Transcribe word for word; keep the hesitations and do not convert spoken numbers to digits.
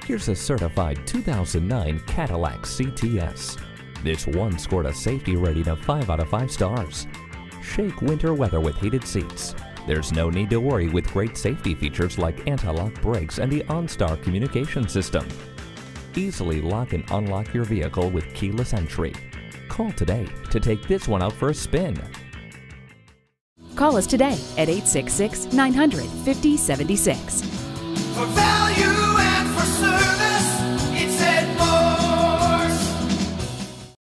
Here's a certified two thousand nine Cadillac C T S. This one scored a safety rating of five out of five stars. Shake winter weather with heated seats. There's no need to worry with great safety features like anti-lock brakes and the OnStar Communication System. Easily lock and unlock your vehicle with keyless entry. Call today to take this one out for a spin. Call us today at eight six six, nine hundred, fifty seventy-six. For value.